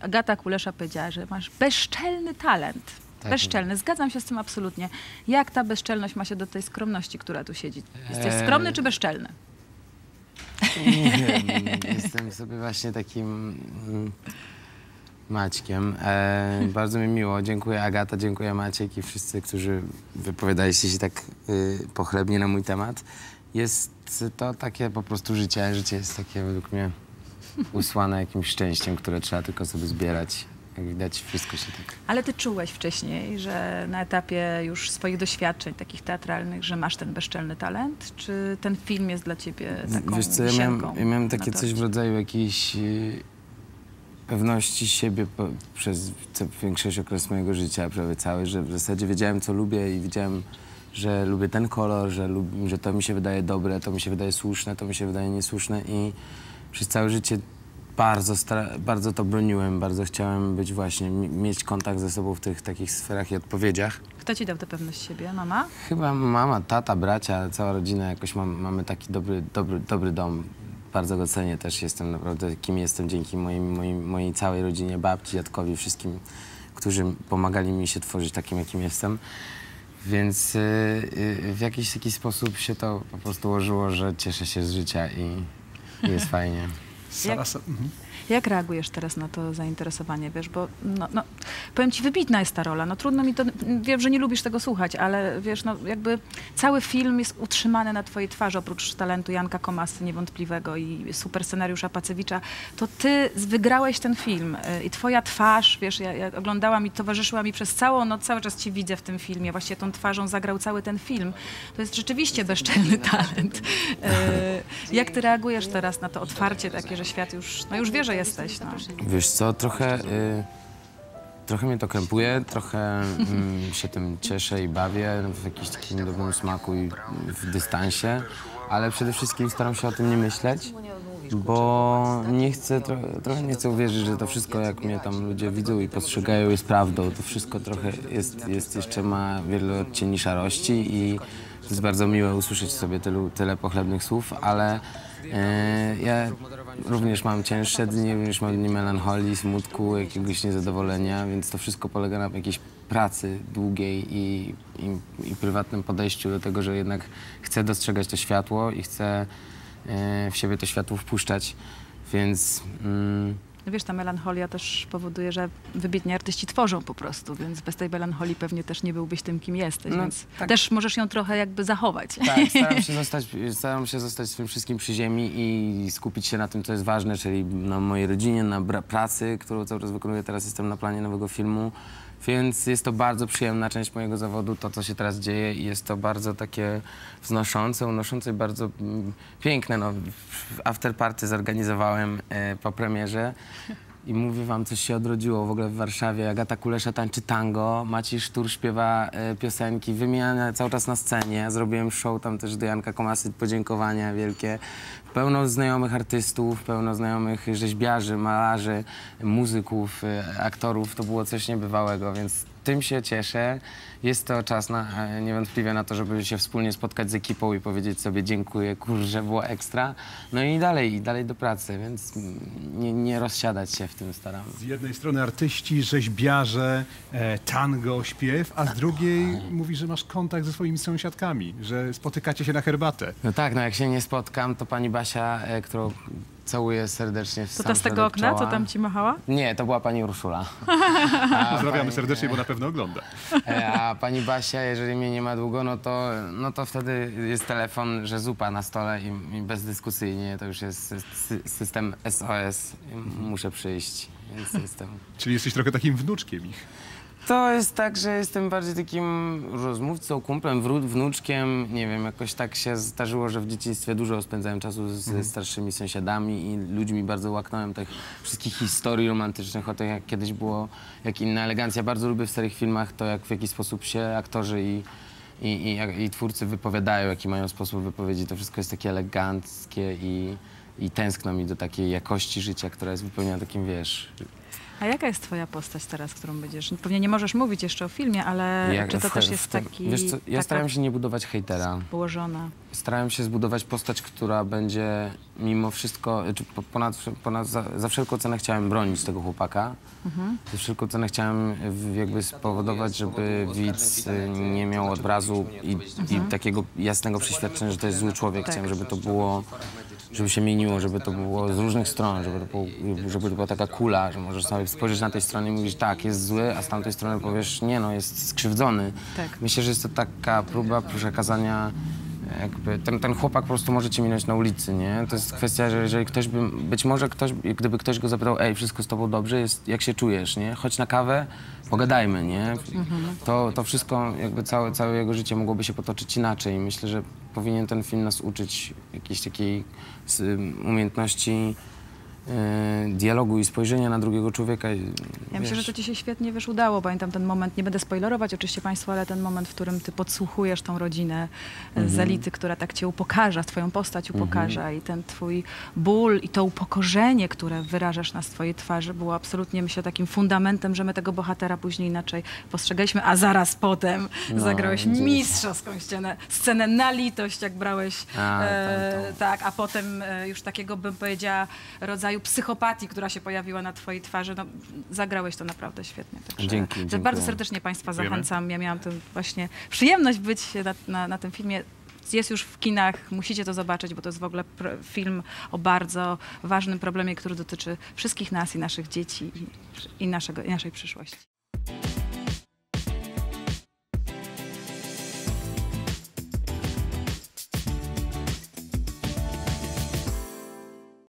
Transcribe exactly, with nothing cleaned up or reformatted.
Agata Kulesza powiedziała, że masz bezczelny talent. Tak. Bezczelny. Zgadzam się z tym absolutnie. Jak ta bezczelność ma się do tej skromności, która tu siedzi? Jesteś skromny czy bezczelny? Nie wiem, jestem sobie właśnie takim Maćkiem. E, bardzo mi miło. Dziękuję Agata, dziękuję Maciek i wszyscy, którzy wypowiadaliście się tak y, pochlebnie na mój temat. Jest to takie po prostu życie. Życie jest takie według mnie usłane jakimś szczęściem, które trzeba tylko sobie zbierać. Jak widać, wszystko się tak... Ale ty czułeś wcześniej, że na etapie już swoich doświadczeń takich teatralnych, że masz ten bezczelny talent? Czy ten film jest dla ciebie taką Wiesz co, ja miałem, ja miałem takie coś w rodzaju jakiejś yy, pewności siebie po, przez większość okresu mojego życia, prawie cały, że w zasadzie wiedziałem, co lubię i wiedziałem, że lubię ten kolor, że, lub, że to mi się wydaje dobre, to mi się wydaje słuszne, to mi się wydaje niesłuszne i przez całe życie Bardzo, bardzo to broniłem, bardzo chciałem być właśnie, mieć kontakt ze sobą w tych takich sferach i odpowiedziach. Kto ci dał tę pewność siebie? Mama? Chyba mama, tata, bracia, cała rodzina, jakoś mam, mamy taki dobry, dobry, dobry dom. Bardzo go cenię też, jestem naprawdę kim jestem dzięki mojej, mojej, mojej całej rodzinie, babci, dziadkowi, wszystkim, którzy pomagali mi się tworzyć takim, jakim jestem. Więc yy, yy, w jakiś taki sposób się to po prostu ułożyło, że cieszę się z życia i, i jest fajnie. Jak, jak reagujesz teraz na to zainteresowanie, wiesz, bo no, no, powiem ci, wybitna jest ta rola, no trudno mi to, wiem, że nie lubisz tego słuchać, ale wiesz, no jakby cały film jest utrzymany na twojej twarzy, oprócz talentu Janka Komasy niewątpliwego i super scenariusza Pacewicza, to ty wygrałeś ten film i twoja twarz, wiesz, ja, ja oglądałam i towarzyszyła mi przez całą noc, cały czas cię widzę w tym filmie, właściwie tą twarzą zagrał cały ten film. To jest rzeczywiście bezczelny talent. Jak ty reagujesz teraz na to otwarcie takie, że świat już, no już wie, że jesteś, no. Wiesz co, trochę, y, trochę mnie to krępuje, trochę y, się tym cieszę i bawię w jakimś takim dobrym smaku i w dystansie, ale przede wszystkim staram się o tym nie myśleć, bo nie chcę, trochę, trochę nie chcę uwierzyć, że to wszystko, jak mnie tam ludzie widzą i postrzegają, jest prawdą. To wszystko trochę jest, jest jeszcze ma wiele odcieni szarości i to jest bardzo miłe usłyszeć sobie tylu, tyle pochlebnych słów, ale e, ja również mam cięższe dni, również mam dni melancholii, smutku, jakiegoś niezadowolenia, więc to wszystko polega na jakiejś pracy długiej i, i, i prywatnym podejściu do tego, że jednak chcę dostrzegać to światło i chcę e, w siebie to światło wpuszczać, więc... Mm, Wiesz, ta melancholia też powoduje, że wybitni artyści tworzą po prostu, więc bez tej melancholii pewnie też nie byłbyś tym, kim jesteś, no, więc tak. Też możesz ją trochę jakby zachować. Tak, staram się zostać, staram się zostać z tym wszystkim przy ziemi i skupić się na tym, co jest ważne, czyli na mojej rodzinie, na pracy, którą cały czas wykonuję. Teraz jestem na planie nowego filmu, więc jest to bardzo przyjemna część mojego zawodu, to, co się teraz dzieje i jest to bardzo takie wznoszące, unoszące i bardzo mm, piękne. No, afterparty zorganizowałem e, po premierze i mówię wam, coś się odrodziło w ogóle w Warszawie. Agata Kulesza tańczy tango, Maciej Sztur śpiewa e, piosenki, wymiana cały czas na scenie. Zrobiłem show tam też do Janka Komasy, podziękowania wielkie. Pełno znajomych artystów, pełno znajomych rzeźbiarzy, malarzy, muzyków, aktorów. To było coś niebywałego, więc tym się cieszę. Jest to czas na, niewątpliwie na to, żeby się wspólnie spotkać z ekipą i powiedzieć sobie dziękuję, kurczę, było ekstra. No i dalej, i dalej do pracy, więc nie, nie rozsiadać się w tym staram. Z jednej strony artyści, rzeźbiarze, e, tango, śpiew, a z drugiej mówisz, że masz kontakt ze swoimi sąsiadkami, że spotykacie się na herbatę. No tak, no jak się nie spotkam, to pani Basia, e, którą całuję serdecznie w To ta z tego okna, czoła. co tam ci machała? Nie, to była pani Urszula. Pozdrawiamy pani, serdecznie, bo na pewno ogląda. A pani Basia, jeżeli mnie nie ma długo, no to, no to wtedy jest telefon, że zupa na stole i, i bezdyskusyjnie to już jest sy system S O S. Muszę przyjść, więc jestem... Czyli jesteś trochę takim wnuczkiem ich. To jest tak, że jestem bardziej takim rozmówcą, kumplem, wnuczkiem. Nie wiem, jakoś tak się zdarzyło, że w dzieciństwie dużo spędzałem czasu ze mm. starszymi sąsiadami i ludźmi. Bardzo łaknąłem tych wszystkich historii romantycznych, o tym, jak kiedyś było, jak inna elegancja. Bardzo lubię w starych filmach to, jak w jaki sposób się aktorzy i, i, i, i twórcy wypowiadają, jaki mają sposób wypowiedzi. To wszystko jest takie eleganckie i, i tęskno mi do takiej jakości życia, która jest wypełniona takim, wiesz... A jaka jest twoja postać teraz, którą będziesz? Pewnie nie możesz mówić jeszcze o filmie, ale Jak czy to w- też w jest tym- taki... Wiesz co, ja taka staram się nie budować hejtera. położona? Starałem się zbudować postać, która będzie mimo wszystko, czy po- ponad, ponad za, za wszelką cenę chciałem bronić tego chłopaka. Za wszelką cenę chciałem w- jakby spowodować, żeby widz y, nie miał od razu i, i takiego jasnego przeświadczenia, że to jest zły człowiek. Chciałem, żeby to było, żeby się mieniło, żeby to było z różnych stron, żeby to, było, żeby to była taka kula, że możesz sobie spojrzeć na tej stronie i mówić, tak, jest zły, a z tamtej strony powiesz, nie no, jest skrzywdzony. Tak. Myślę, że jest to taka próba przekazania, jakby ten, ten chłopak po prostu może cię minąć na ulicy, nie? To jest kwestia, że jeżeli ktoś by, być może ktoś, gdyby ktoś go zapytał, ej, wszystko z tobą dobrze, jest, jak się czujesz, nie? Chodź na kawę, pogadajmy, nie? To, to wszystko, jakby całe, całe jego życie mogłoby się potoczyć inaczej. Myślę, że powinien ten film nas uczyć jakiejś takiej s- umiejętności e, dialogu i spojrzenia na drugiego człowieka. i, Ja myślę, że wiesz, to ci się świetnie wiesz, udało. Pamiętam ten moment, nie będę spoilerować oczywiście Państwu, ale ten moment, w którym ty podsłuchujesz tą rodzinę Mhm. z elity, która tak cię upokarza, twoją postać upokarza i ten twój ból i to upokorzenie, które wyrażasz na swojej twarzy było absolutnie, myślę, takim fundamentem, że my tego bohatera później inaczej postrzegaliśmy, a zaraz potem No, zagrałeś dzięki. mistrzowską scenę, scenę na litość, jak brałeś, A, e, tam to. tak, a potem e, już takiego, bym powiedziała, rodzaju psychopatii, która się pojawiła na twojej twarzy. No, zagrałeś to naprawdę świetnie. Także, Dzięki, że dziękuję. bardzo serdecznie Państwa Dziękujemy. zachęcam. Ja miałam tę właśnie przyjemność być na, na, na tym filmie. Jest już w kinach, musicie to zobaczyć, bo to jest w ogóle pr- film o bardzo ważnym problemie, który dotyczy wszystkich nas i naszych dzieci i, i, naszego, i naszej przyszłości.